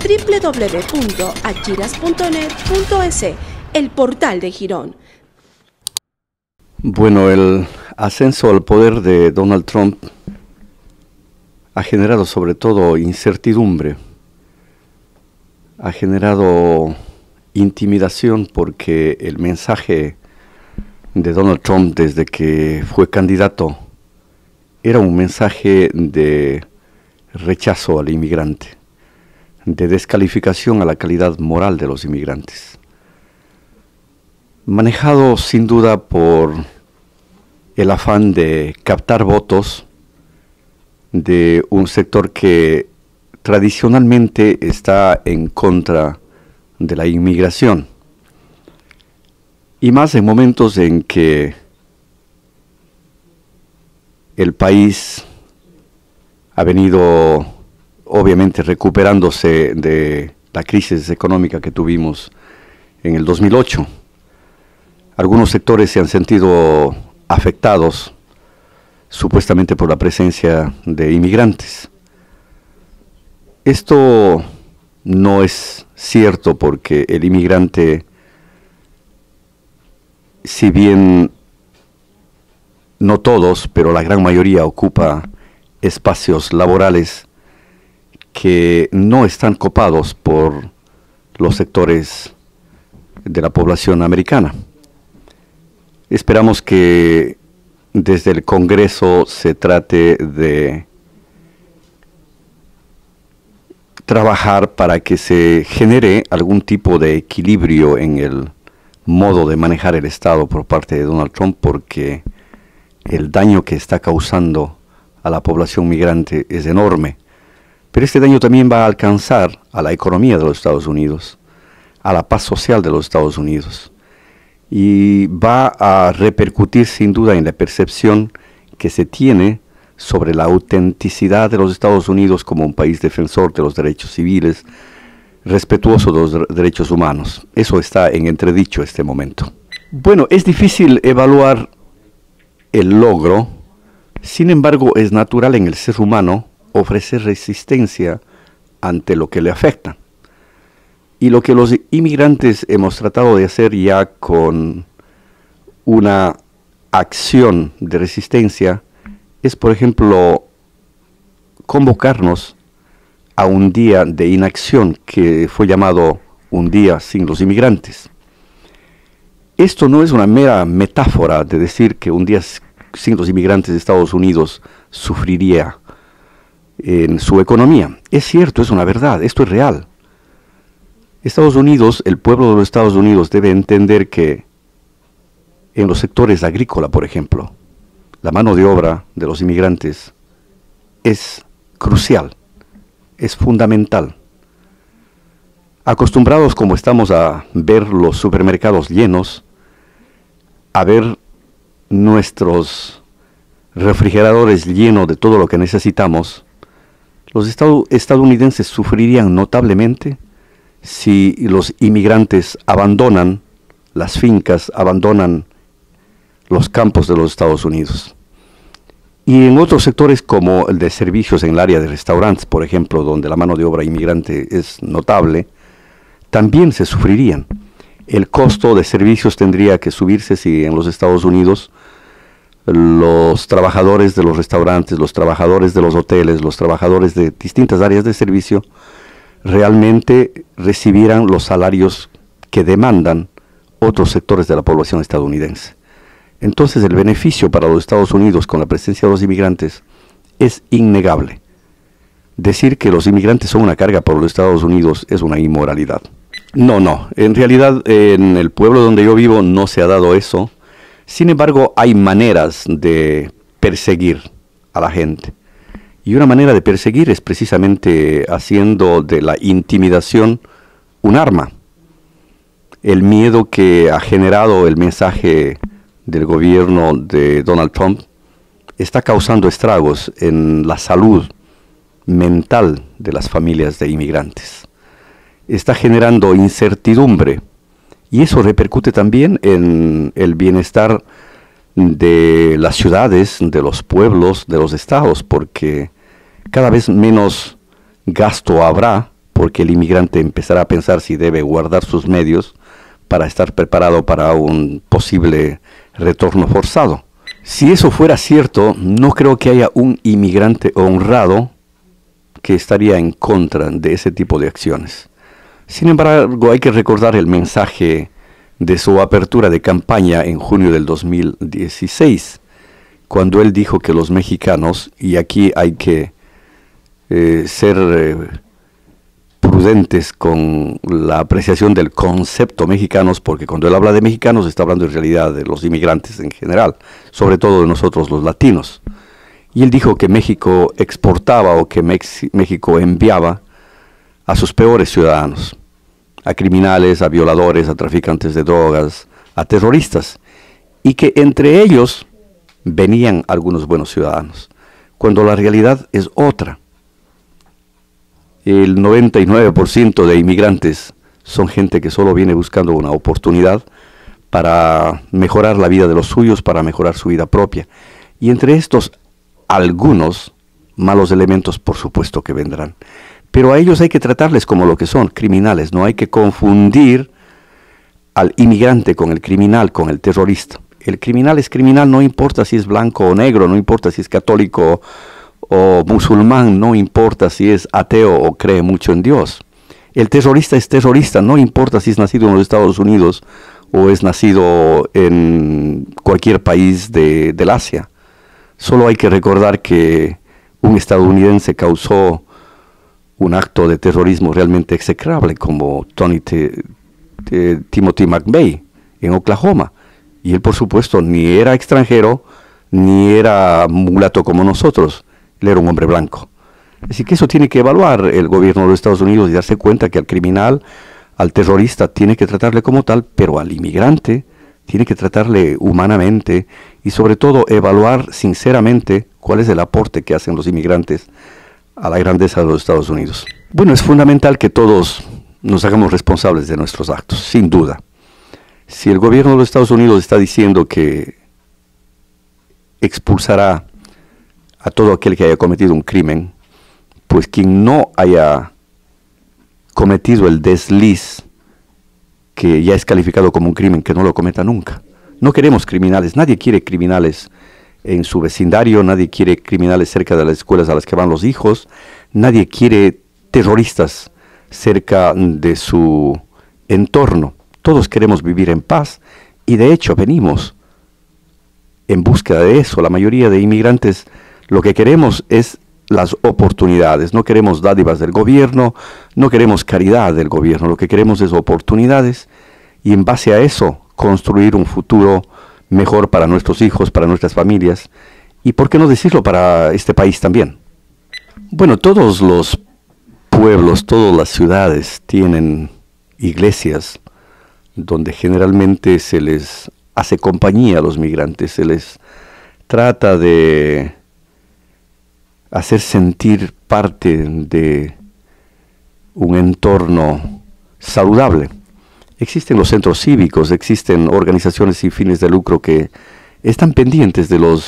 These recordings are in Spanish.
www.achiras.net.es, el portal de Girón. Bueno, el ascenso al poder de Donald Trump ha generado sobre todo incertidumbre, ha generado intimidación porque el mensaje de Donald Trump desde que fue candidato era un mensaje de rechazo al inmigrante, de descalificación a la calidad moral de los inmigrantes, manejado sin duda por el afán de captar votos de un sector que tradicionalmente está en contra de la inmigración, y más en momentos en que el país ha venido obviamente recuperándose de la crisis económica que tuvimos en el 2008. Algunos sectores se han sentido afectados supuestamente por la presencia de inmigrantes. Esto no es cierto porque el inmigrante, si bien no todos, pero la gran mayoría ocupa espacios laborales que no están copados por los sectores de la población americana. Esperamos que desde el Congreso se trate de trabajar para que se genere algún tipo de equilibrio en el modo de manejar el Estado por parte de Donald Trump, porque el daño que está causando a la población migrante es enorme. Pero este daño también va a alcanzar a la economía de los Estados Unidos, a la paz social de los Estados Unidos, y va a repercutir sin duda en la percepción que se tiene sobre la autenticidad de los Estados Unidos como un país defensor de los derechos civiles, respetuoso de los derechos humanos. Eso está en entredicho este momento. Bueno, es difícil evaluar el logro, sin embargo es natural en el ser humano ofrecer resistencia ante lo que le afecta. Y lo que los inmigrantes hemos tratado de hacer ya con una acción de resistencia es, por ejemplo, convocarnos a un día de inacción que fue llamado un día sin los inmigrantes. Esto no es una mera metáfora de decir que un día sin los inmigrantes de Estados Unidos sufriría en su economía. Es cierto, es una verdad, esto es real. Estados Unidos, el pueblo de los Estados Unidos debe entender que en los sectores agrícola, por ejemplo, la mano de obra de los inmigrantes es crucial, es fundamental. Acostumbrados como estamos a ver los supermercados llenos, a ver nuestros refrigeradores llenos de todo lo que necesitamos, los estadounidenses sufrirían notablemente si los inmigrantes abandonan las fincas, abandonan los campos de los Estados Unidos. Y en otros sectores como el de servicios en el área de restaurantes, por ejemplo, donde la mano de obra inmigrante es notable, también se sufrirían. El costo de servicios tendría que subirse si en los Estados Unidos los trabajadores de los restaurantes, los trabajadores de los hoteles, los trabajadores de distintas áreas de servicio realmente recibieran los salarios que demandan otros sectores de la población estadounidense. Entonces el beneficio para los Estados Unidos con la presencia de los inmigrantes es innegable. Decir que los inmigrantes son una carga para los Estados Unidos es una inmoralidad. No, en realidad en el pueblo donde yo vivo no se ha dado eso. Sin embargo, hay maneras de perseguir a la gente. Y una manera de perseguir es precisamente haciendo de la intimidación un arma. El miedo que ha generado el mensaje del gobierno de Donald Trump está causando estragos en la salud mental de las familias de inmigrantes. Está generando incertidumbre y eso repercute también en el bienestar de las ciudades, de los pueblos, de los estados, porque cada vez menos gasto habrá porque el inmigrante empezará a pensar si debe guardar sus medios para estar preparado para un posible retorno forzado. Si eso fuera cierto, no creo que haya un inmigrante honrado que estaría en contra de ese tipo de acciones. Sin embargo, hay que recordar el mensaje de su apertura de campaña en junio del 2016, cuando él dijo que los mexicanos, y aquí hay que ser prudentes con la apreciación del concepto mexicanos, porque cuando él habla de mexicanos está hablando en realidad de los inmigrantes en general, sobre todo de nosotros los latinos. Y él dijo que México exportaba o que México enviaba a sus peores ciudadanos, a criminales, a violadores, a traficantes de drogas, a terroristas, y que entre ellos venían algunos buenos ciudadanos, cuando la realidad es otra. El 99% de inmigrantes son gente que solo viene buscando una oportunidad para mejorar la vida de los suyos, para mejorar su vida propia. Y entre estos, algunos malos elementos, por supuesto que vendrán. Pero a ellos hay que tratarles como lo que son, criminales. No hay que confundir al inmigrante con el criminal, con el terrorista. El criminal es criminal, no importa si es blanco o negro, no importa si es católico o musulmán, no importa si es ateo o cree mucho en Dios. El terrorista es terrorista, no importa si es nacido en los Estados Unidos o es nacido en cualquier país del Asia. Solo hay que recordar que un estadounidense causó un acto de terrorismo realmente execrable, como Timothy McVeigh en Oklahoma. Y él, por supuesto, ni era extranjero, ni era mulato como nosotros. Él era un hombre blanco. Así que eso tiene que evaluar el gobierno de los Estados Unidos y darse cuenta que al criminal, al terrorista, tiene que tratarle como tal, pero al inmigrante tiene que tratarle humanamente y sobre todo evaluar sinceramente cuál es el aporte que hacen los inmigrantes a la grandeza de los Estados Unidos. Bueno, es fundamental que todos nos hagamos responsables de nuestros actos, sin duda. Si el gobierno de los Estados Unidos está diciendo que expulsará a todo aquel que haya cometido un crimen, pues quien no haya cometido el desliz que ya es calificado como un crimen, que no lo cometa nunca. No queremos criminales, nadie quiere criminales en su vecindario, nadie quiere criminales cerca de las escuelas a las que van los hijos, nadie quiere terroristas cerca de su entorno. Todos queremos vivir en paz y de hecho venimos en búsqueda de eso. La mayoría de inmigrantes lo que queremos es las oportunidades, no queremos dádivas del gobierno, no queremos caridad del gobierno, lo que queremos es oportunidades y en base a eso construir un futuro mejor para nuestros hijos, para nuestras familias y por qué no decirlo para este país también. Bueno, todos los pueblos, todas las ciudades tienen iglesias donde generalmente se les hace compañía a los migrantes, se les trata de hacer sentir parte de un entorno saludable. Existen los centros cívicos, existen organizaciones sin fines de lucro que están pendientes de los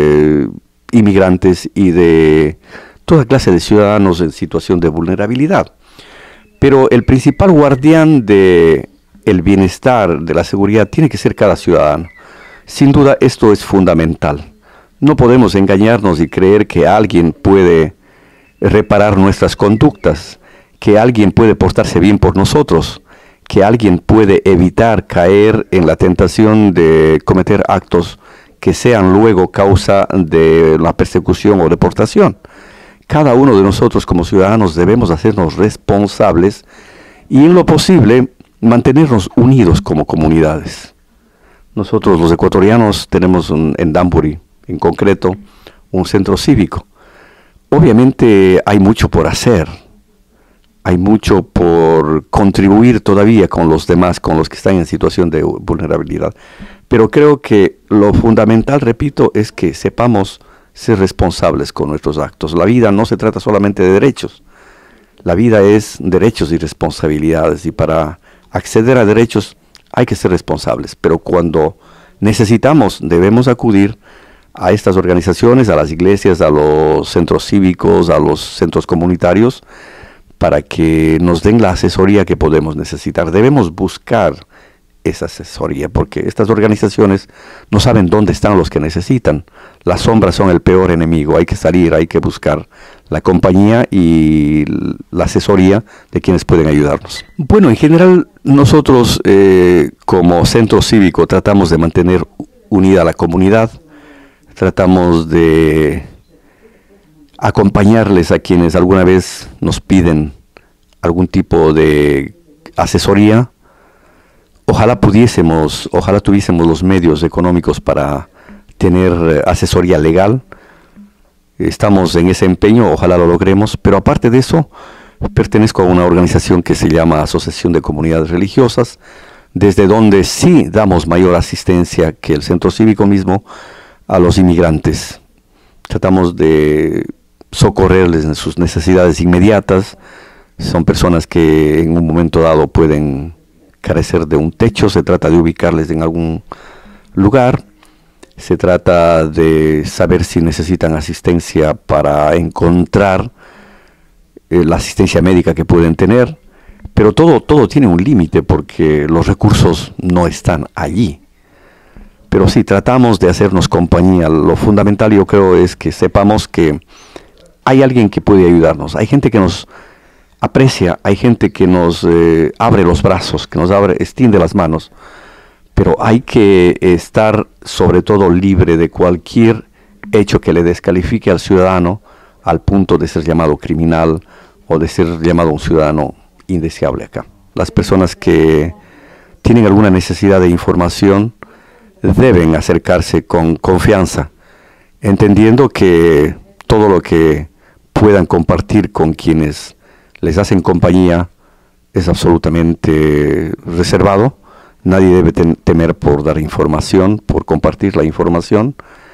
inmigrantes y de toda clase de ciudadanos en situación de vulnerabilidad. Pero el principal guardián de el bienestar, de la seguridad, tiene que ser cada ciudadano. Sin duda esto es fundamental. No podemos engañarnos y creer que alguien puede reparar nuestras conductas, que alguien puede portarse bien por nosotros, que alguien puede evitar caer en la tentación de cometer actos que sean luego causa de la persecución o deportación. Cada uno de nosotros como ciudadanos debemos hacernos responsables y en lo posible mantenernos unidos como comunidades. Nosotros los ecuatorianos tenemos en Danbury, en concreto, un centro cívico. Obviamente hay mucho por hacer, hay mucho por contribuir todavía con los demás, con los que están en situación de vulnerabilidad. Pero creo que lo fundamental, repito, es que sepamos ser responsables con nuestros actos. La vida no se trata solamente de derechos, la vida es derechos y responsabilidades, y para acceder a derechos hay que ser responsables, pero cuando necesitamos debemos acudir a estas organizaciones, a las iglesias, a los centros cívicos, a los centros comunitarios, para que nos den la asesoría que podemos necesitar. Debemos buscar esa asesoría, porque estas organizaciones no saben dónde están los que necesitan. Las sombras son el peor enemigo. Hay que salir, hay que buscar la compañía y la asesoría de quienes pueden ayudarnos. Bueno, en general nosotros como centro cívico tratamos de mantener unida a la comunidad, tratamos de acompañarles a quienes alguna vez nos piden algún tipo de asesoría. Ojalá tuviésemos los medios económicos para tener asesoría legal. Estamos en ese empeño, ojalá lo logremos, pero aparte de eso, pertenezco a una organización que se llama Asociación de Comunidades Religiosas, desde donde sí damos mayor asistencia que el centro cívico mismo a los inmigrantes. Tratamos de socorrerles en sus necesidades inmediatas. Son personas que en un momento dado pueden carecer de un techo, se trata de ubicarles en algún lugar, se trata de saber si necesitan asistencia para encontrar la asistencia médica que pueden tener, pero todo tiene un límite porque los recursos no están allí. Pero sí, tratamos de hacernos compañía. Lo fundamental, yo creo, es que sepamos que hay alguien que puede ayudarnos, hay gente que nos aprecia, hay gente que nos abre los brazos, que nos extiende las manos, pero hay que estar sobre todo libre de cualquier hecho que le descalifique al ciudadano al punto de ser llamado criminal o de ser llamado un ciudadano indeseable acá. Las personas que tienen alguna necesidad de información deben acercarse con confianza, entendiendo que todo lo que puedan compartir con quienes les hacen compañía es absolutamente reservado. Nadie debe temer por dar información, por compartir la información,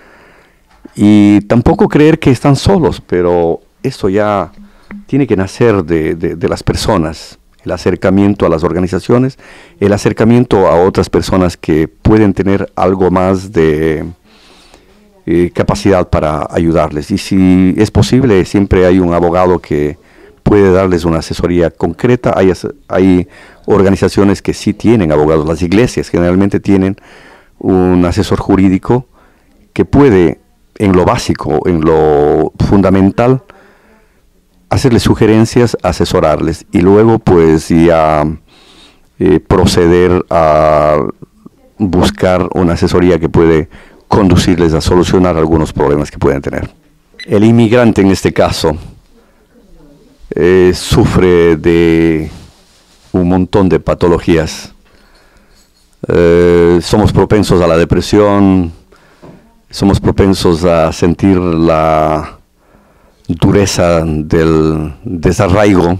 y tampoco creer que están solos, pero eso ya tiene que nacer de las personas, el acercamiento a las organizaciones, el acercamiento a otras personas que pueden tener algo más de capacidad para ayudarles. Y si es posible, siempre hay un abogado que puede darles una asesoría concreta. Hay organizaciones que sí tienen abogados. Las iglesias generalmente tienen un asesor jurídico que puede, en lo básico, en lo fundamental, hacerles sugerencias, asesorarles y luego pues ya proceder a buscar una asesoría que puede conducirles a solucionar algunos problemas que pueden tener. El inmigrante en este caso sufre de un montón de patologías. Somos propensos a la depresión, somos propensos a sentir la dureza del desarraigo,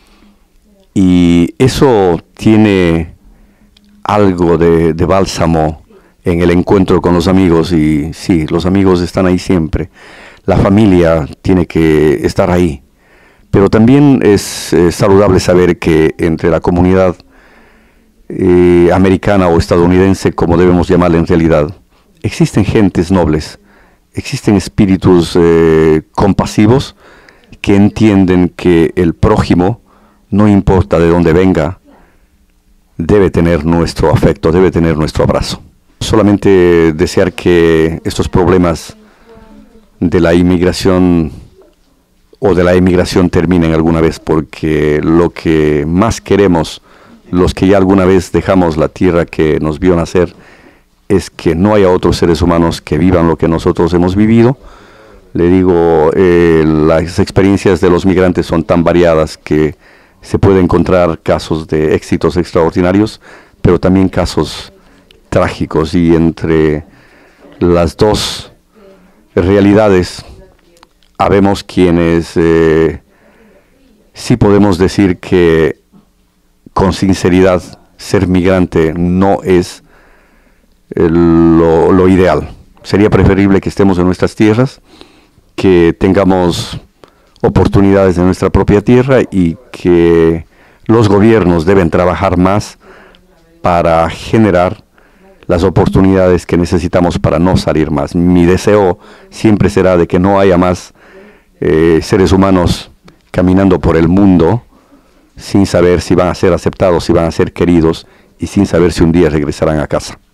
y eso tiene algo de bálsamo en el encuentro con los amigos. Y sí, los amigos están ahí siempre, la familia tiene que estar ahí, pero también es saludable saber que entre la comunidad americana o estadounidense, como debemos llamarla en realidad, existen gentes nobles, existen espíritus compasivos que entienden que el prójimo, no importa de dónde venga, debe tener nuestro afecto, debe tener nuestro abrazo. Solamente desear que estos problemas de la inmigración o de la emigración terminen alguna vez, porque lo que más queremos, los que ya alguna vez dejamos la tierra que nos vio nacer, es que no haya otros seres humanos que vivan lo que nosotros hemos vivido. Le digo, las experiencias de los migrantes son tan variadas que se puede encontrar casos de éxitos extraordinarios, pero también casos trágicos, y entre las dos realidades habemos quienes sí podemos decir que con sinceridad ser migrante no es lo ideal. Sería preferible que estemos en nuestras tierras, que tengamos oportunidades en nuestra propia tierra, y que los gobiernos deben trabajar más para generar las oportunidades que necesitamos para no salir más. Mi deseo siempre será de que no haya más seres humanos caminando por el mundo sin saber si van a ser aceptados, si van a ser queridos y sin saber si un día regresarán a casa.